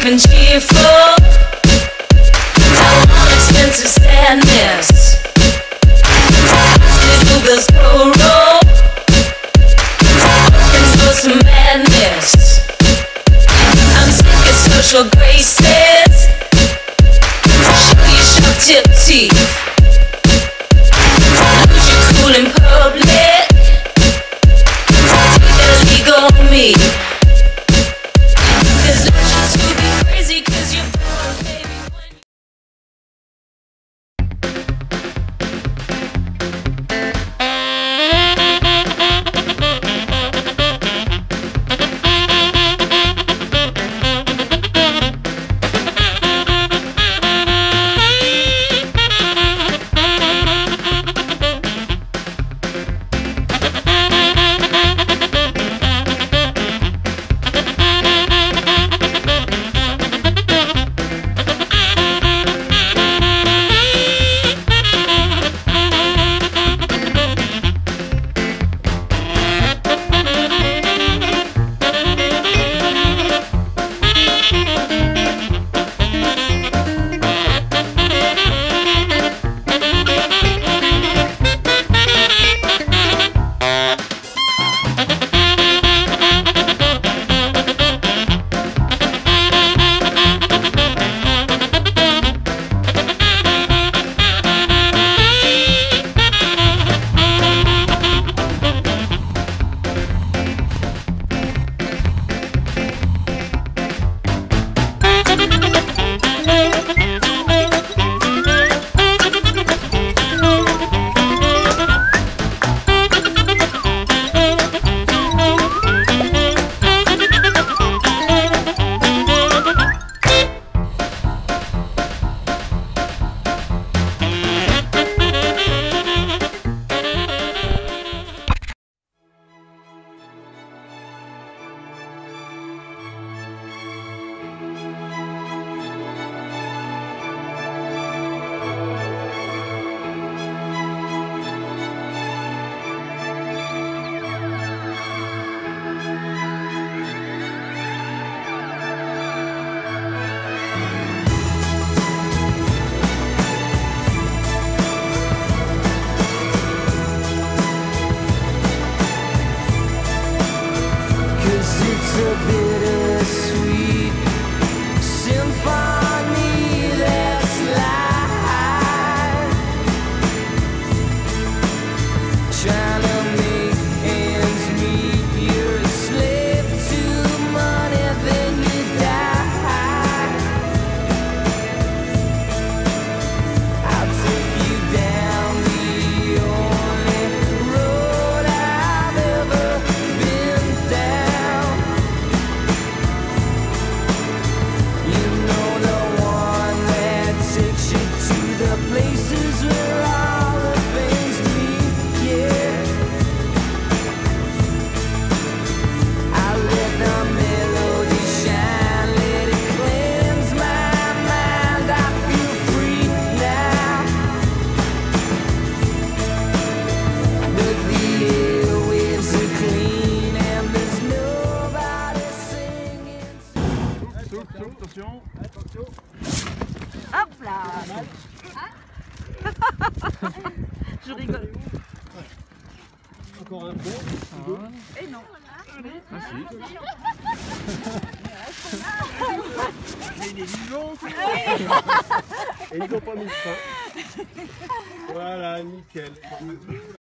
and cheerful. I want expensive sadness. Little bells go roll. Looking for some madness. I'm sick of social graces. Show your sharp tip teeth. Lose your cool in public. Take that legal on me. Cause I should to be crazy cause you're born, baby. It's a bittersweet symphony that's life, trying to make ends meet. You're a slave to money, then you die. I'll take you down the only road I've ever been down. Places where all the things meet, yeah. I let the melody shine, let it cleanse my mind. I feel free now. But the airwaves are clean and there's nobody singing. Attention. Hop là. Je rigole. Encore un bon. Et non. Ah si. Mais il est vivant. Et ils n'ont pas mis de fin. Voilà, nickel.